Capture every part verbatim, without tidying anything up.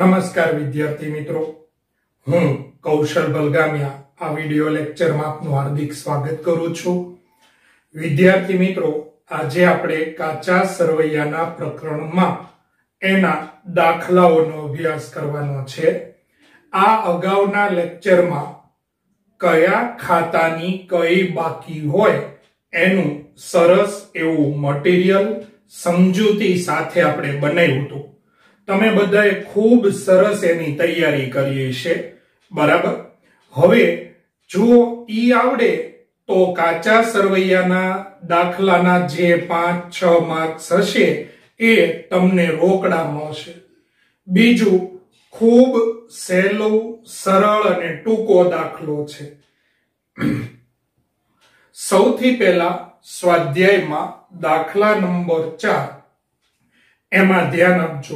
નમસ્કાર વિદ્યાર્થી મિત્રો, હું કૌશલ બલગામિયા આ વિડિયો લેક્ચરમાં આપનું હાર્દિક સ્વાગત કરું છું। વિદ્યાર્થી મિત્રો, આજે આપણે કાચા સરવૈયાના પ્રકરણમાં એના દાખલાઓનો અભ્યાસ કરવાનો છે। આ અગાઉના લેક્ચરમાં કયા ખાતાની કઈ બાકી હોય એનું સરસ એવું મટીરીયલ સમજૂતી સાથે આપણે બનાવ્યું હતું। તમે બધાએ ખૂબ સરસ એની તૈયારી કરી છે, બરાબર। હવે જો ઈ આવડે તો કાચા સરવૈયાના દાખલાના જે પાંચ છ માર્ક્સ હશે એ તમને રોકડા મળશે। બીજું ખૂબ સહેલો સરળ અને ટૂંકો દાખલો છે। સૌથી પહેલા સ્વાધ્યાયમાં દાખલા નંબર ચાર, એમાં ધ્યાન આપજો।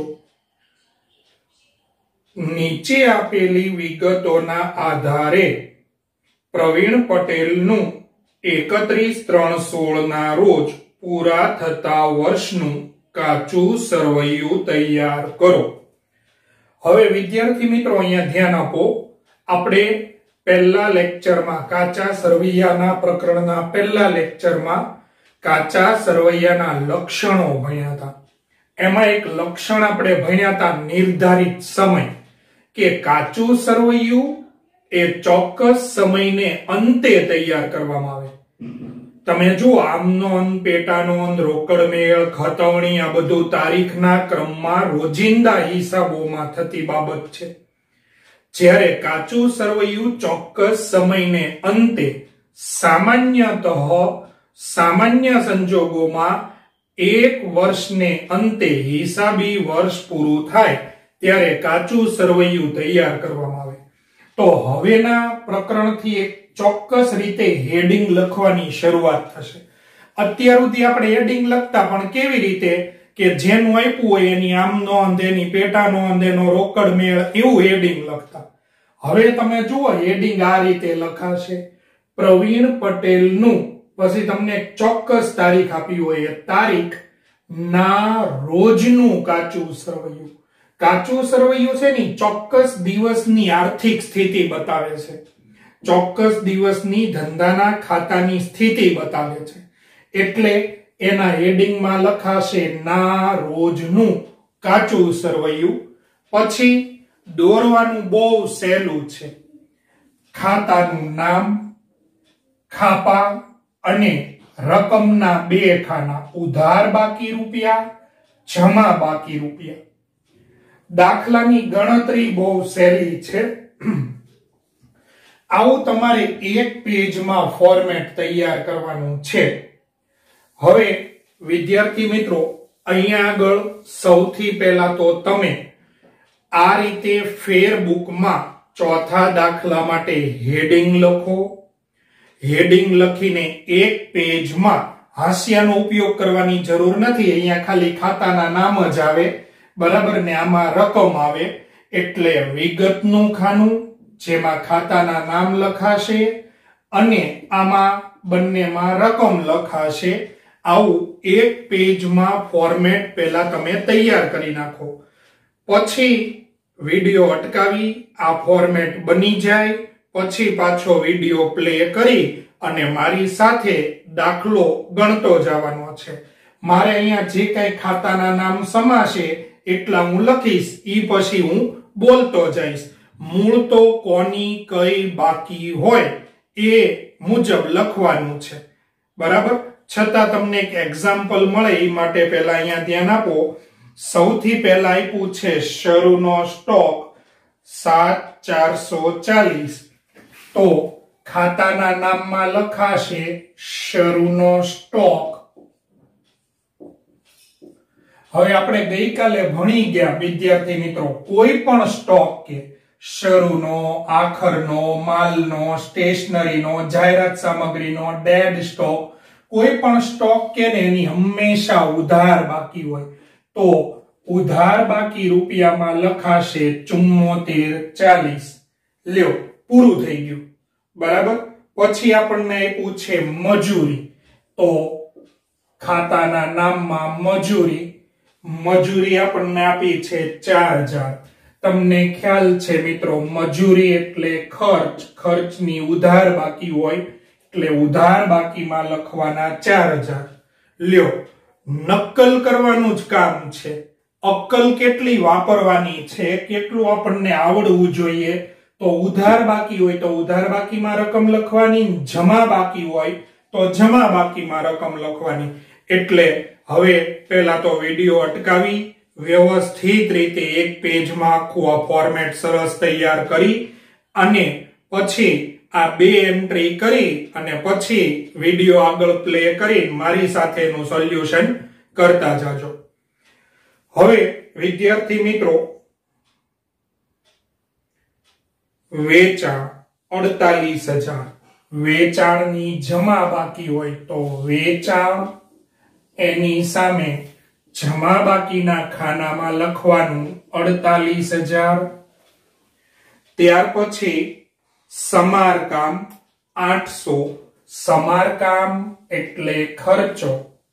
નીચે આપેલી વિગતોના આધારે પ્રવીણ પટેલનું એકત્રીસ ત્રણ સોળ ના રોજ પૂરા થતા વર્ષનું કાચું સરવૈયું તૈયાર કરો। હવે વિદ્યાર્થી મિત્રો અહીંયા ધ્યાન આપો, આપણે પહેલા લેક્ચરમાં કાચા સરવૈયાના પ્રકરણના પહેલા લેક્ચરમાં કાચા સરવૈયાના લક્ષણો ભણ્યા હતા। એમાં એક લક્ષણ આપણે ભણ્યા હતા નિર્ધારિત સમય, કે કાચું સરવૈયું એ ચોક્કસ સમયને અંતે તૈયાર કરવામાં આવે। તમે જુઓ, આમનો અંત, પેટાનો અંત, રોકડ મેળ, ખતવણી, આ બધું તારીખના ક્રમમાં રોજિંદા હિસાબોમાં થતી બાબત છે। જ્યારે કાચું સરવૈયું ચોક્કસ સમયને અંતે સામાન્યતઃ સામાન્ય સંજોગોમાં એક વર્ષને અંતે હિસાબી વર્ષ પૂરું થાય ત્યારે કાચું સરવૈયું તૈયાર કરવામાં આવે। તો હવેના પ્રકરણથી એક ચોક્કસ રીતે હેડિંગ લખવાની શરૂઆત થશે। અત્યાર સુધી આપણે હેડિંગ લખતા, પણ કેવી રીતે કે જેનું આપ્યું હોય એની આમનો અંત, એની પેટાનો અંત, એનો રોકડ મેળ, એવું હેડિંગ લખતા। હવે તમે જુઓ, હેડિંગ આ રીતે લખાશે, પ્રવીણ પટેલનું, પછી તમને ચોક્કસ તારીખ આપી હોય, તારીખ ના રોજનું કાચું સરવૈયું। કાચું સરવૈયું છે ને ચોક્કસ દિવસની આર્થિક સ્થિતિ બતાવે છે, ચોક્કસ દિવસની ધંધાના ખાતાની સ્થિતિ બતાવે છે, એટલે એના હેડિંગમાં લખાશે ના રોજનું કાચું સરવૈયું। પછી દોરવાનું બહુ સહેલું છે, ખાતાનું નામ, ખાપા અને રકમના બે ખાના, ઉધાર બાકી રૂપિયા, જમા બાકી રૂપિયા। દાખલાની ગણતરી બહુ સહેલી છે। આવું તમારે એક પેજમાં ફોર્મેટ તૈયાર કરવાનું છે। હવે વિદ્યાર્થી મિત્રો, અહીંયા આગળ સૌથી પહેલા તો તમે આ રીતે ફેરબુકમાં ચોથા દાખલા માટે હેડિંગ લખો। હેડિંગ લખીને એક પેજમાં હાંસિયાનો ઉપયોગ કરવાની જરૂર નથી, અહીંયા ખાલી ખાતાના નામ જ આવે, બરાબર ને, આમાં રકમ આવે, એટલે વિગતનું ખાનું જેમાં ખાતાના નામ લખાશે અને આમાં બંનેમાં રકમ લખાશે। આવું એક પેજમાં ફોર્મેટ પહેલા તમે તૈયાર કરી નાખો। પછી વિડિયો અટકાવી આ ફોર્મેટ બની જાય પછી પાછો વિડિયો પ્લે કરી અને મારી સાથે દાખલો ગણતો જવાનો છે। મારે અહીંયા જે કઈ ખાતાના નામ સમાશે એટલા હું લખીશ, ઈ પછી હું બોલતો જઈશ। મૂળ તો કોની કઈ બાકી હોય એ મુજબ લખવાનું છે, બરાબર। છતાં તમને એક એક્ઝામ્પલ મળે એ માટે પહેલા અહીંયા ધ્યાન આપો। સૌથી પહેલા આપ્યું છે શરૂનો સ્ટોક સાત ચારસો ચાલીસ, તો ખાતાના નામમાં લખાશે શરૂનો સ્ટોક। હવે આપણે ગઈકાલે ભણી ગયા વિદ્યાર્થી મિત્રો, કોઈ પણ સ્ટોક કે શરૂનો, આખરનો, માલનો, સ્ટેશનરીનો, જાહેરાત સામગ્રીનો, ડેડ સ્ટોક, કોઈ પણ સ્ટોક કે ને એની હંમેશા ઉધાર બાકી હોય, તો ઉધાર બાકી રૂપિયામાં લખાશે ચુમ્મોતેર ચાલીસ। લ્યો, પૂરું થઈ ગયું, બરાબર। પછી આપણને આપ્યું છે મજૂરી, તો ખાતાના નામમાં મજૂરી, મજૂરી આપણને આપી છે ચાર હજાર। તમને ખ્યાલ છે મિત્રો, મજૂરી એટલે ખર્ચ, ખર્ચની ઉધાર બાકી હોય એટલે ઉધાર બાકીમાં લખવાના ચાર હજાર. લ્યો, નકલ કરવાનું જ કામ છે. અક્કલ કેટલી વાપરવાની છે, કેટલું આપણને આવડવું જોઈએ. તો ઉધાર બાકી હોય તો ઉધાર બાકીમાં રકમ લખવાની, જમા બાકી હોય તો જમા બાકીમાં રકમ લખવાની. એટલે હવે પેલા તો વિડિયો અટકાવી વ્યવસ્થિત રીતે એક પેજમાં આખું આ ફોર્મેટ સરસ તૈયાર કરી અને પછી આ બે એન્ટ્રી કરી અને પછી વિડિયો આગળ પ્લે કરી મારી સાથેનું સોલ્યુશન કરતા જાજો. હવે વિદ્યાર્થી મિત્રો, વેચાણ અડતાલીસ હજાર, વેચાણની જમા બાકી હોય તો વેચાણ, એની સામે જમા બાકીના ખાનામાં લખવાનું અડતાલીસ હજાર. ત્યાર પછી સમારકામ આઠસો, સમારકામ એટલે ખર્ચો,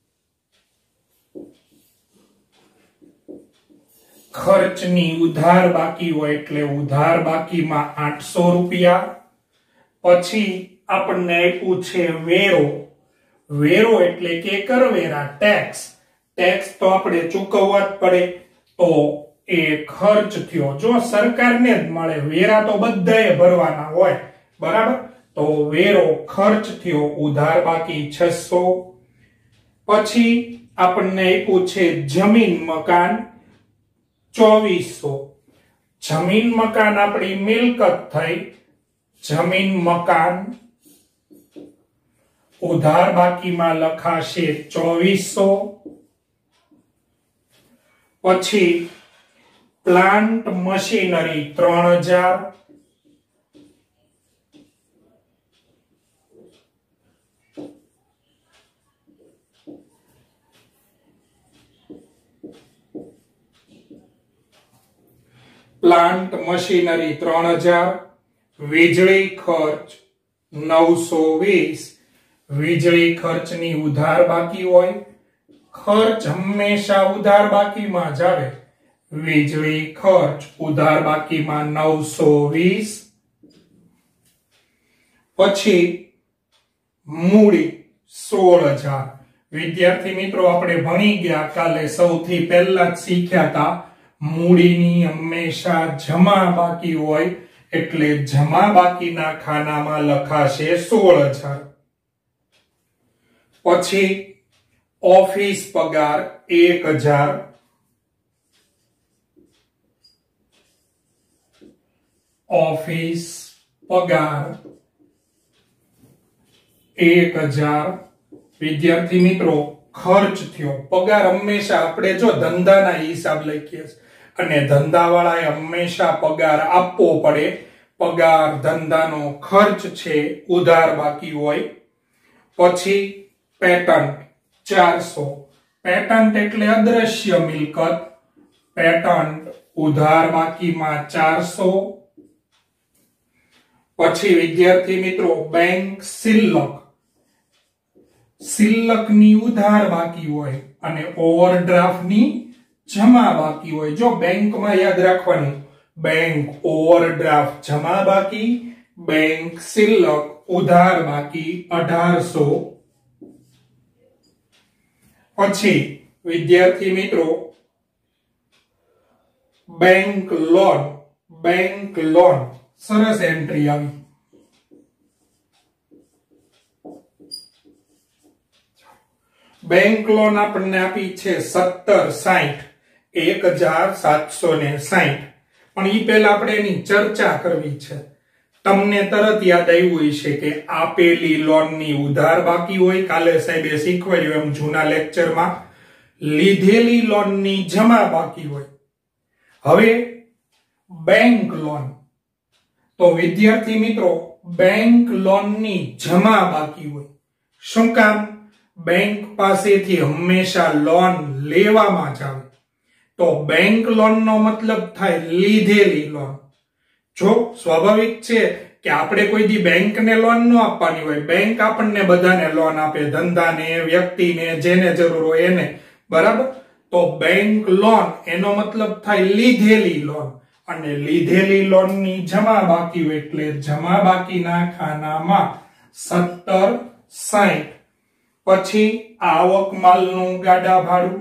ખર્ચની ઉધાર બાકી હોય એટલે ઉધાર બાકીમાં આઠસો રૂપિયા. પછી આપણને આપ્યું છે વેરો, વેરો એટલે કે કરવેરા, ટેક્સ. ટેક્સ તો આપણે ચૂકવવા જ પડે તો એ ખર્ચ થયો. જો સરકારને જ મળે, વેરા તો બધાએ ભરવાના હોય, બરાબર? તો વેરો ખર્ચ થયો, ઉધાર બાકી છસો. પછી આપણને આપ્યું છે જમીન મકાન ચોવીસો. જમીન મકાન આપણી મિલકત થઈ, જમીન મકાન ઉધાર બાકીમાં લખાશે ચોવીસો. પછી પ્લાન્ટ મશીનરી ત્રણ હજાર, પ્લાન્ટ મશીનરી ત્રણ હજાર. વીજળી ખર્ચ નવસો વીસ, વીજળી ખર્ચની ઉધાર બાકી હોય, ખર્ચ હંમેશા ઉધાર બાકીમાં જ આવે. વીજળી ખર્ચ ઉધાર બાકીમાં નવસો વીસ. પછી મૂડી સોળ હજાર. વિદ્યાર્થી મિત્રો, આપણે ભણી ગયા કાલે સૌથી પહેલા જ શીખ્યા હતા, મૂડીની હંમેશા જમા બાકી હોય એટલે જમા બાકીના ખાનામાં લખાશે સોળ હજાર. પછી ઓફિસ પગાર એક હજાર, ઓફિસ પગાર એક હજાર. વિદ્યાર્થી મિત્રો, ખર્ચ થયો. પગાર હંમેશા આપણે જો ધંધાના હિસાબ લખીએ અને ધંધાવાળાએ હંમેશા પગાર આપવો પડે. પગાર ધંધાનો ખર્ચ છે, ઉધાર બાકી હોય. પછી પેટન્ટ ચારસો. પેટન્ટ એટલે અદ્રશ્ય મિલકત, પેટન્ટ ઉધાર બાકીમાં ચારસો. પછી વિદ્યાર્થી મિત્રો, બેંક સિલ્લક, સિલ્લકની ઉધાર બાકી હોય અને ઓવરડ્રાફ્ટની જમા બાકી હોય. જો બેંકમાં યાદ રાખવાનું, બેંક ઓવરડ્રાફ્ટ જમા બાકી, બેંક સિલ્લક ઉધાર બાકી અઢારસો. પછી વિદ્યાર્થી મિત્રો, બેંક લોન, બેંક લોન સરસ એન્ટ્રી આવી. બેંક લોન આપણને આપી છે સત્તર સાઠ, એક હજાર સાતસો ને સાઠ. પણ ઈ પહેલા આપણે એની ચર્ચા કરવી છે. તમને તરત યાદ આવ્યું હશે કે આપેલી લોનની ઉધાર બાકી હોય, કાલે સાહેબે શીખવાડ્યું એમ જૂના લેક્ચરમાં, લીધેલી લોનની જમા બાકી હોય. હવે બેંક લોન, તો વિદ્યાર્થી મિત્રો, બેંક લોનની જમા બાકી હોય. શું કામ? બેંક પાસેથી હંમેશા લોન લેવામાં જ આવે, તો બેંક લોન નો મતલબ થાય લીધેલી લોન. જો સ્વાભાવિક છે કે આપણે કોઈ દી બેંકને લોન ન આપવાની હોય, બેંક આપણને બધાને લોન આપે, ધંધાને, વ્યક્તિને, જેને જરૂર હોય એને, બરાબર? તો બેંક લોન એનો મતલબ થાય લીધેલી લોન. અને લીધેલી લોનની જમા બાકી એટલે જમા બાકીના ખાનામાં સત્તર સાઈઠ. પછી આવક માલનું ગાડા ભાડું,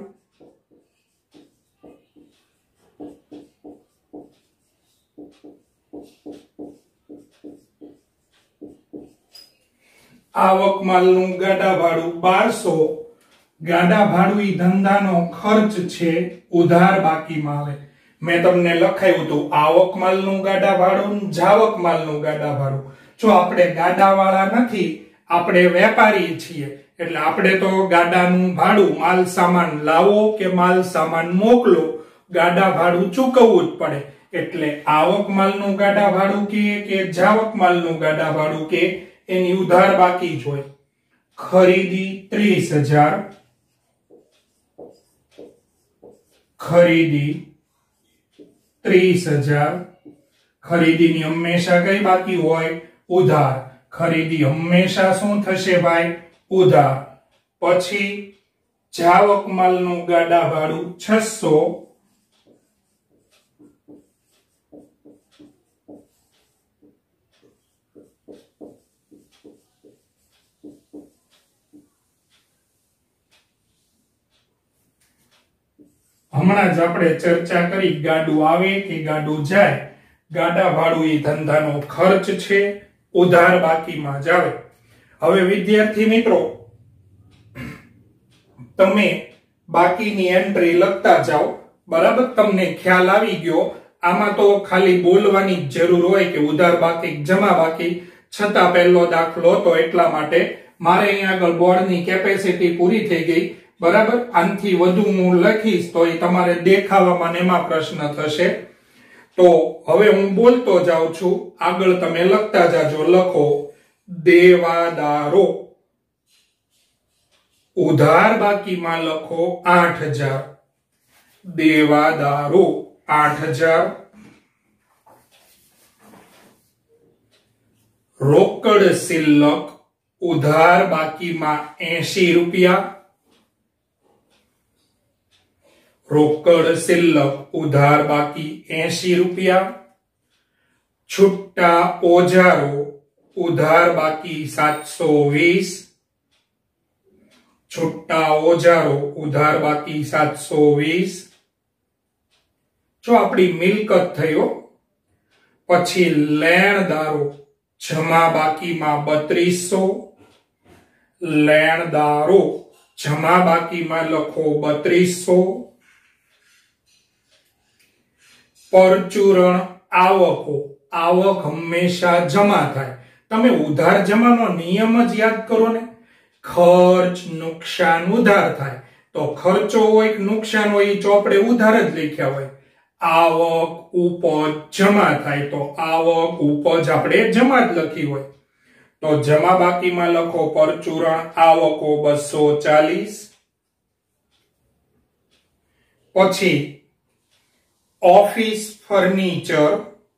આવક માલનું ગાડા ભાડું બારસો. ગાડા ભાડું ઈ ધંધાનો ખર્ચ છે, ઉધાર બાકીમાં આવે. મેં તમને લખાયું હતું આવક માલનું ગાડા ભાડું, જાવક માલનું ગાડા ભાડું. જો આપણે ગાડા વાળા નથી, આપણે વેપારી છીએ, એટલે આપણે તો ગાડાનું ભાડું, માલ સામાન લાવો કે માલ સામાન મોકલો, ગાડા ભાડું ચૂકવવું જ પડે. એટલે આવક માલનું ગાડા ભાડું કે જાવક માલનું ગાડા ભાડું કે એની ઉધાર બાકી જ હોય. ખરીદી ત્રીસ હજાર, ખરીદી ત્રીસ હજાર. ખરીદીની હંમેશા કઈ બાકી હોય? ઉધાર. ખરીદી હંમેશા શું થશે ભાઈ? ઉધાર. પછી જાવક માલનું ગાડા ભાડું છસો. હમણાં જ આપણે ચર્ચા કરી ગાડું આવે કે ગાડું જાય, ગાડા ભાડું એ ધંધાનો ખર્ચ છે, ઉધાર બાકીમાં જ આવે. હવે વિદ્યાર્થી મિત્રો, તમે બાકીની એન્ટ્રી લખતા જાઓ, બરાબર? તમને ખ્યાલ આવી ગયો. આમાં તો ખાલી બોલવાની જ જરૂર હોય કે ઉધાર બાકી જમા બાકી, છતાં પહેલો દાખલો હતો એટલા માટે મારે અહીંયા આગળ બોર્ડની કેપેસિટી પૂરી થઈ ગઈ, બરાબર? આનથી વધુ હું લખીશ તો એ તમારે દેખાવામાં એમાં પ્રશ્ન થશે. તો હવે હું બોલતો જાઉં છું, આગળ તમે લખતા જાજો. લખો દેવાદારો. ઉધાર બાકીમાં લખો આઠ હજાર. દેવાદારો આઠ હજાર. રોકડ શિલ્લક ઉધાર બાકીમાં એંશી રૂપિયા. રોકડ શિલ્લક ઉધાર બાકી એંશી રૂપિયા. છુટ્ટા ઓજારો ઉધાર બાકી સાતસો વીસ. છુટ્ટા ઓજારો ઉધાર બાકી સાતસો વીસ. જો આપણી મિલકત થયો. પછી લેણદારો જમા બાકીમાં બત્રીસો. લેણદારો જમા બાકીમાં લખો બત્રીસો. પરચુરણ આવકો. આવક હંમેશા જમા થાય. તમે ઉધાર જમાનો નિયમ જ યાદ કરો ને. ખર્ચ નુકસાન ઉધાર થાય. તો ખર્ચો હોય કે નુકસાન હોય એ ચોપડે ઉધાર જ લખ્યા હોય. આવક ઉપજ જમા થાય તો આવક ઉપજ આપણે જમા જ લખી હોય. તો જમા બાકીમાં લખો પરચુરણ આવકો બસો ચાલીસ. પછી ઓફિસ ફર્નિચર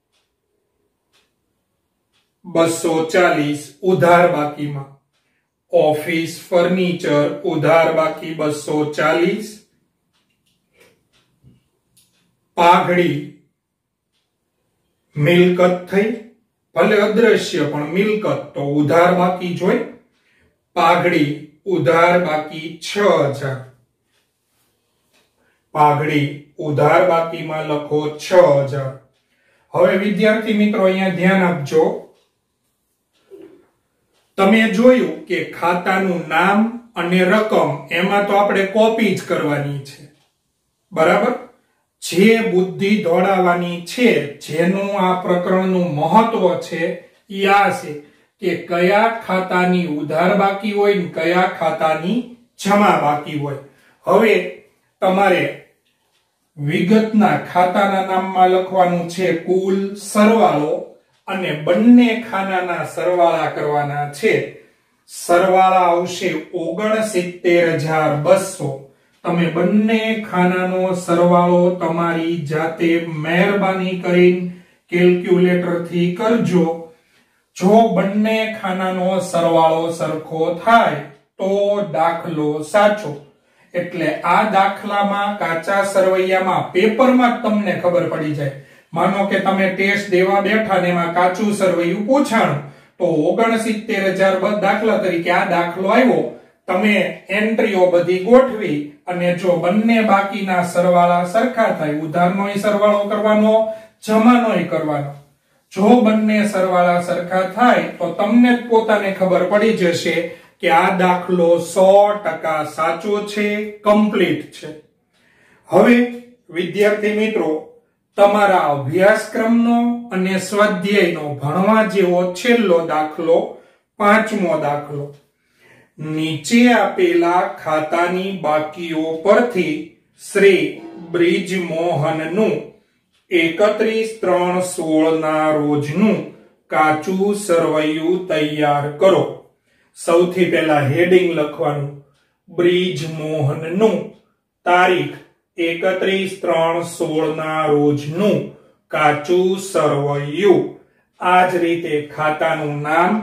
બસો ચાલીસ ઉધાર બાકીમાં. ઓફિસ ફર્નિચર ઉધાર બાકી બસો ચાલીસ. પાઘડી મિલકત થઈ, ભલે અદ્રશ્ય પણ મિલકત તો ઉધાર બાકી જોઈ. પાઘડી ઉધાર બાકી છ હજાર. પાઘડી ઉધાર બાકીમાં લખો છ હજાર. હવે વિદ્યાર્થી મિત્રો અહીંયા ધ્યાન આપજો. તમે જોયું કે ખાતાનું નામ અને રકમ એમાં તો આપણે કોપી જ કરવાની છે, બરાબર? જે બુદ્ધિ દોડાવવાની છે, જેનું આ પ્રકરણનું મહત્વ છે એ આ છે કે કયા ખાતાની ઉધાર બાકી હોય ને કયા ખાતાની જમા બાકી હોય. હવે તમારે વિગતના ખાતાના નામમાં લખવાનું છે કુલ સરવાળો અને બંને ખાનાના સરવાળા કરવાના છે. સરવાળા આવશે ઓગણસિત્તેર હજાર બસો. તમે બંને ખાનાનો સરવાળો તમારી જાતે મહેરબાની કરીને કેલ્ક્યુલેટર થી કરજો. જો બંને ખાનાનો સરવાળો સરખો થાય તો દાખલો સાચો. એટલે આ દાખલામાં કાચા સરવૈયામાં પેપરમાં તમને ખબર પડી જાય. मानो के तमे टेस्ट देवा बैठा ने एमां काचुं सरवैયું पूछाणुं तो ઓગણસિત્તેર હજાર બસ દાખલા તરીકે આ દાખલો આવ્યો, તમે એન્ટ્રીઓ બધી ગોઠવી અને જો બંને બાકીના સરવાળા સરખા થાય, ઉધારનોય સરવાળો કરવાનો, જમાનોય કરવાનો, જો બંને સરવાળા સરખા થાય તો તમને જ પોતાને ખબર પડી જશે કે આ દાખલો સો ટકા સાચો છે, કમ્પ્લીટ છે। હવે વિદ્યાર્થી મિત્રો, તમારા અભ્યાસક્રમનો અને સ્વાધ્યાયનો ભણવા જેવો છેલ્લો દાખલો પાંચમો દાખલો। નીચે આપેલા ખાતાની બાકીઓ પરથી શ્રી બ્રિજમોહનનું એકત્રીસ ત્રણ સોળ ના રોજનું કાચું સરવૈયું તૈયાર કરો। સૌથી પહેલા હેડિંગ લખવાનું, બ્રિજમોહનનું, તારીખ એકત્રીસ ત્રણ સોળ ના રોજનું કાચું સરવૈયું। આ જ રીતે ખાતાનું નામ,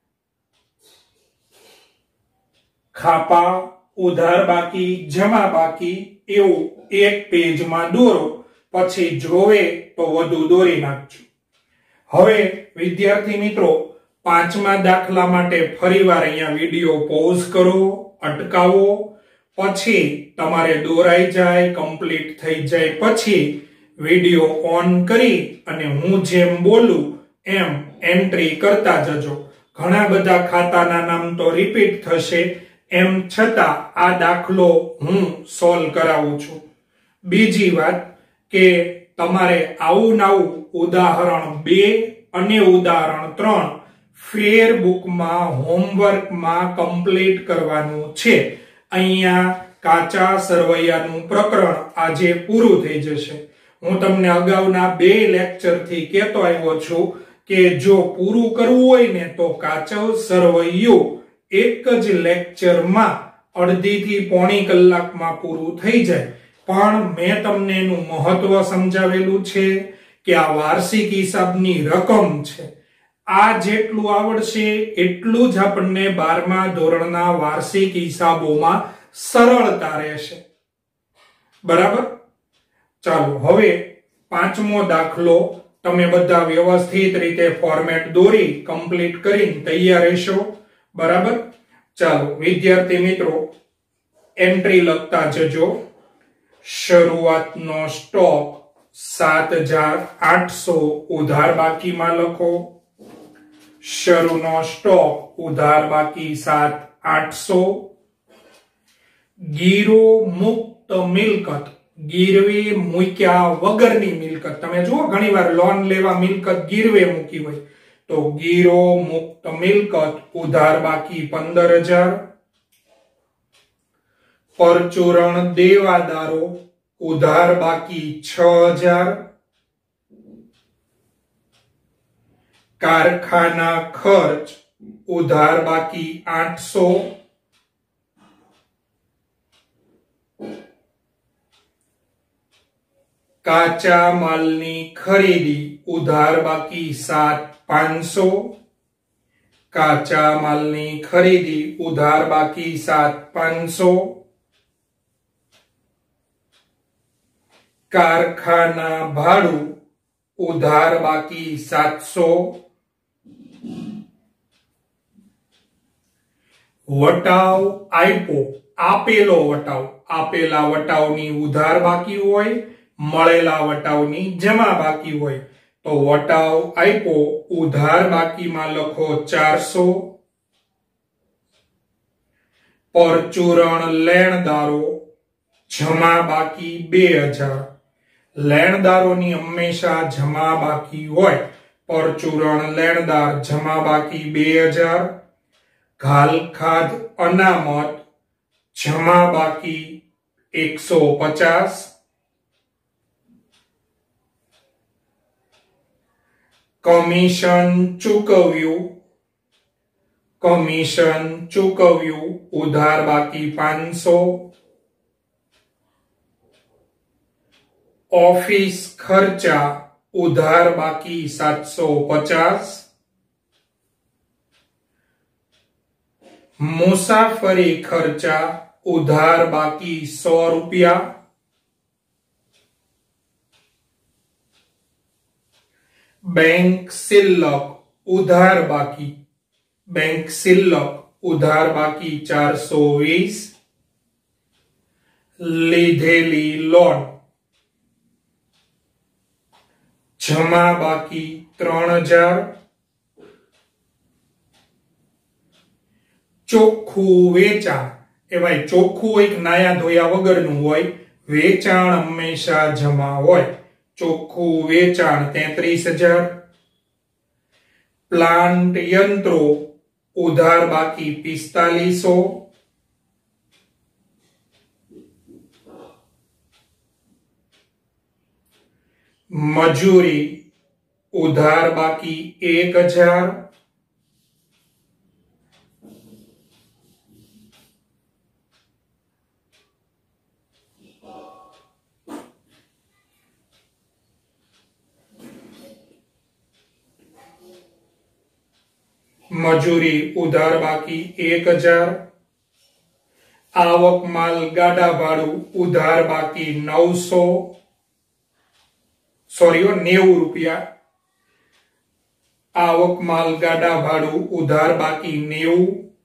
ખાપા, ઉધાર બાકી, જમા બાકી એવું એક પેજમાં દોરો, પછી જોવે તો વધુ દોરી નાખજો। હવે વિદ્યાર્થી મિત્રો, પાંચમા દાખલા માટે ફરીવાર અહીંયા વિડિયો પોઝ કરો, અટકાવો, પછી તમારે દોરાઈ જાય, કમ્પ્લીટ થઈ જાય પછી વિડિયો ઓન કરી અને હું જેમ બોલું એમ એન્ટ્રી કરતા જજો। ઘણા બધા ખાતાના નામ તો રિપીટ થશે, એમ છતાં આ દાખલો હું સોલ્વ કરાવું છું। બીજી વાત કે તમારે આવું નાવું ઉદાહરણ બે અને ઉદાહરણ ત્રણ ફેર બુકમાં હોમવર્કમાં કમ્પ્લીટ કરવાનું છે। અહીંયા કાચા સરવૈયાનું પ્રકરણ આજે પૂરું થઈ જશે। હું તમને અગાઉના બે લેક્ચર થી કહેતો આવ્યો છું કે જો પૂરું કરવું હોય ને તો કાચો સરવૈયું એક જ લેક્ચરમાં અડધી થી પોણી કલાકમાં પૂરું થઈ જાય, પણ મેં તમને એનું મહત્વ સમજાવેલું છે કે આ વાર્ષિક હિસાબની રકમ છે। આ જેટલું આવડશે એટલું જ આપણને બારમા ધોરણના વાર્ષિક હિસાબોમાં સરળતા રહેશે, બરાબર? ચાલો હવે પાંચમો દાખલો તમે બધા વ્યવસ્થિત રીતે ફોર્મેટ દોરી કમ્પ્લીટ કરીને તૈયાર રહેશો, બરાબર? ચાલો વિદ્યાર્થી મિત્રો, એન્ટ્રી લખતા જજો। શરૂઆતનો સ્ટોક સાત હજાર આઠસો ઉધાર બાકીમાં લખો। શરૂનો સ્ટોક ઉધાર બાકી સાત આઠસો। ગીરો મુક્ત મિલકત, ગીરવે મૂક્યા વગરની મિલકત, તમે જુઓ ઘણીવાર લોન લેવા મિલકત ગીરવે મૂકી હોય, તો ગીરો મુક્ત મિલકત ઉધાર બાકી પંદર હજાર। પરચુરણ દેવાદારો ઉધાર બાકી છ હજાર। કારખાના ખર્ચ ઉધાર બાકી આઠસો। કાચા માલની ખરીદી ઉધાર બાકી સાત પાંચસો। કાચા માલની ખરીદી ઉધાર બાકી સાત પાંચસો। કારખાના ભાડું ઉધાર બાકી સાતસો। વટાવ આપ્યો, આપેલો વટાવ, આપેલા વટાવની ઉધાર બાકી હોય, મળેલા વટાવની જમા બાકી હોય, તો વટાવ આપ્યો ઉધાર બાકીમાં લખો ચારસો। પરચુરણ લેણદારો જમા બાકી બે હજાર। લેણદારોની હંમેશા જમા બાકી હોય, પરચુરણ લેણદાર જમા બાકી બે હજાર। ઘાલખાદ અનામત જમા બાકી એકસો પચાસ। કમિશન ચૂકવ્યું, કમિશન ચૂકવ્યું ઉધાર બાકી પાંચસો। ઓફિસ ખર્ચા ઉધાર બાકી સાતસો પચાસ। મુસાફરી ખર્ચા ઉધાર બાકી સો રૂપિયા। बैंक शिल्लक उधार बाकी, बैंक शिल्लक उधार बाकी चार सौ वीस, लीधेली लोन जमा बाकी त्रण हजार, ચોખ્ખું વેચાણ એ ભાઈ ચોખ્ખું એક નાયા ધોયા વગરનું હોય, વેચાણ હંમેશા જમા હોય, ચોખ્ખું વેચાણ તેત્રીસ हजार, પ્લાન્ટ યંત્રો ઉધાર બાકી પિસ્તાલીસ सौ, मजूरी उधार बाकी एक हजार, मजूरी उधार बाकी एक हजार, आवक माल गाडा भाड़ू उधार बाकी नौ सौ सॉरी नेव रुपया, आवक माल गाडा भाड़ू उधार बाकी नेव,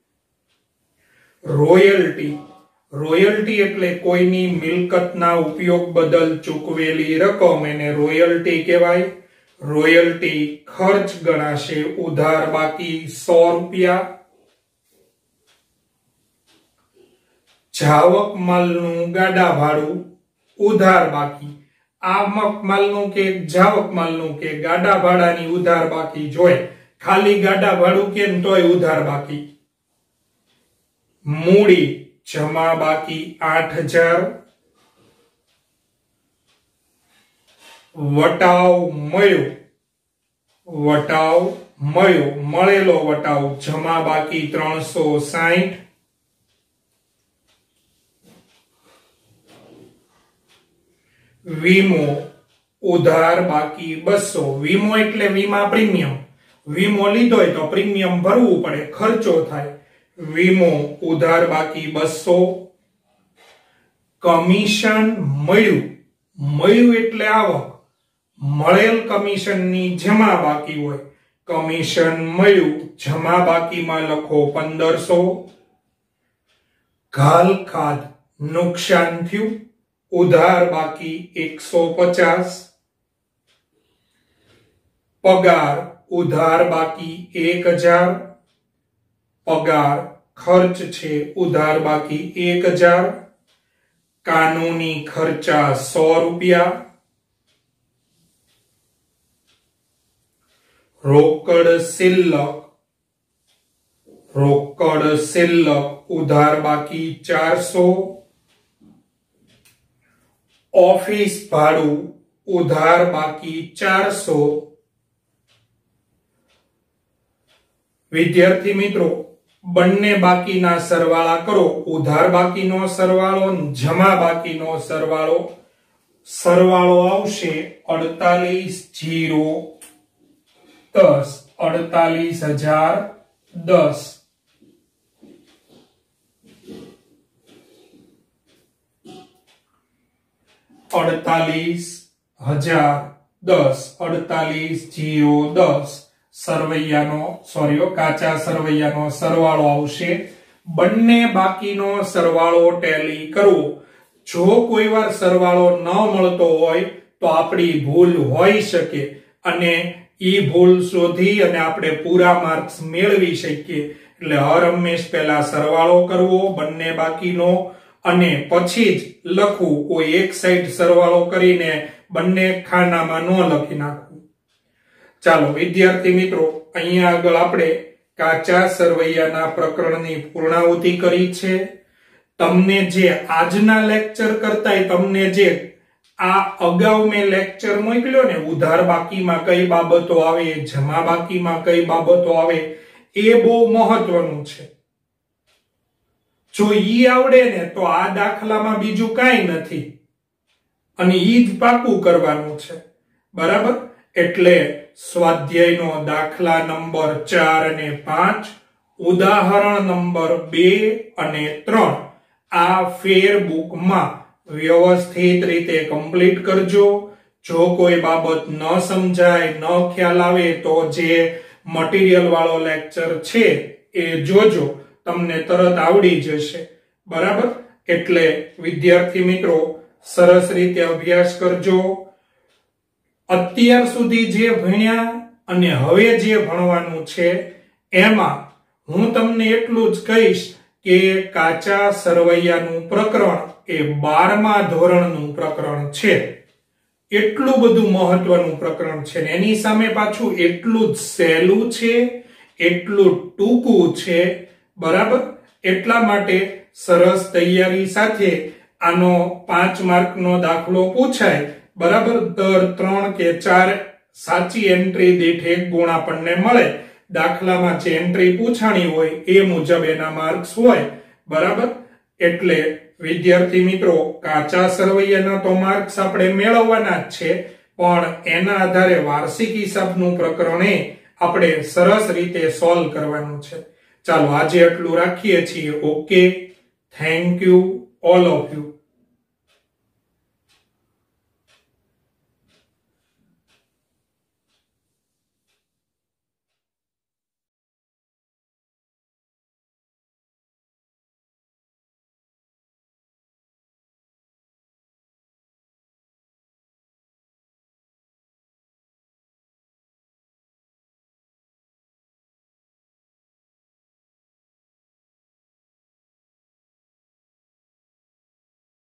रोयल्टी रोयल्टी एटले कोईनी मिलकतना उपयोग बदल चूकवेली रकम एने रोयल्टी कहेवाय, रोयल्टी खर्च गणाशे, उधार बाकी सौ रुपया, जावक मालनु गाडा भाड़ू उधार बाकी, आवक मालनु के जावक मालनु के गाडा भाड़ानी उधार बाकी जोय, खाली गाडा भाड़ू के तोय उधार बाकी, मूडी जमा बाकी आठ हजार, वटाव मळ्यो वटाव मळ्यो मळेलो वटाव जमा बाकी त्रण सौ साठ, वीमो उधार बाकी बसो, वीमो एटले वीमा प्रीमियम, वीमो लीधो तो प्रीमियम भरवू पड़े, खर्चो थाय, वीमो उधार बाकी बसो, कमीशन मळ्यु मळ्यु एटले आवक, मळेल कमीशन नी जमा बाकी होय, कमीशन मळ्यु जमा बाकी में लखो पंदर सौ, घाल खाद नुकसान थयु उधार बाकी एक सौ पचास, पगार उधार बाकी एक हजार, पगार खर्च छे उधार बाकी एक हजार, कानूनी खर्चा सौ रुपया, रोकड़ शिल्लक रोकड़ शिल्लक उधार बाकी चार सौ, ऑफिस भाड़ू उधार बाकी चार सौ। विद्यार्थी मित्रों बन्ने बाकीना सरवाळा करो, उधार बाकीनो सरवाळो जमा बाकीनो सरवाळो, सरवाळो आवशे अड़तालीस जीरो दस, अड़तालीस हजार दस, अड़तालीस हजार दस, अड़तालीस जीरो दस, सरवैयानो सॉरी काचा सरवैयानो सरवाळो आवशे, बन्ने बाकीनो सरवाळो टेली करवो। जो कोई वार सरवाळो न मळतो होय तो आपणी भूल होई शके अने ई भूल शोधी अने आपणे पूरा मार्क्स मेळवी शकीए, એટલે હર હંમેશ પહેલા સરવાળો કરવો બંને બાકીનો અને પછી જ લખવું, કોઈ એક સાઈડ સરવાળો કરીને બંને ખાનામાં ન લખી નાખવું। ચાલો વિદ્યાર્થી મિત્રો અહીંયા આગળ આપણે કાચા સરવૈયાના પ્રકરણની પૂર્ણાહુતિ કરી છે। તમને જે આજના લેક્ચર કરતાય તમને જે आ अगाऊ में लेक्चर मोकल्यो ने उधार बाकी में कई बाबतो आवे, जमा बाकी में कई बाबतो आवे, ए बहु महत्वनुं छे। जो ई आवडे ने तो आ दाखला में बीजू काई नथी अने ई ज पाकू करवानुं छे, बराबर। एटले स्वाध्यायनो दाखला नंबर चार अने पांच, उदाहरण नंबर बे अने त्रण आ फेर बुक में व्यवस्थित रीते कम्प्लीट करजो। જો કોઈ બાબત ન સમજાય, ન ખ્યાલ આવે તો જે મટીરિયલ વાળો લેક્ચર છે એ જોજો, તમને તરત આવડી જશે. બરાબર? એટલે વિદ્યાર્થી મિત્રો સરસ રીતે અભ્યાસ કરજો. અત્યાર સુધી જે ભણ્યા અને હવે જે ભણવાનું છે એમાં હું તમને એટલું જ કહીશ કે કાચા સરવૈયાનું પ્રકરણ એ બારમા ધોરણનું પ્રકરણ છે. એટલું બધું મહત્વનું પ્રકરણ છે ને એની સામે પાછું એટલું જ સહેલું છે, એટલું ટૂંકું છે. બરાબર? એટલા માટે સરસ તૈયારી સાથે આનો પાંચ માર્કનો દાખલો પૂછાય. બરાબર? દર ત્રણ કે ચાર સાચી એન્ટ્રી દીઠ એક ગુણ આપણને મળે. દાખલામાં જે એન્ટ્રી પૂછાણી હોય એ મુજબ એના માર્ક્સ હોય. બરાબર? એટલે વિદ્યાર્થી મિત્રો કાચા સરવૈયાના તો માર્ક્સ આપણે મેળવવાના જ છે, પણ એના આધારે વાર્ષિક હિસાબનું પ્રકરણ એ આપણે સરસ રીતે સોલ્વ કરવાનું છે. ચાલો આજે આટલું રાખીએ છીએ. Okay, thank you all of you.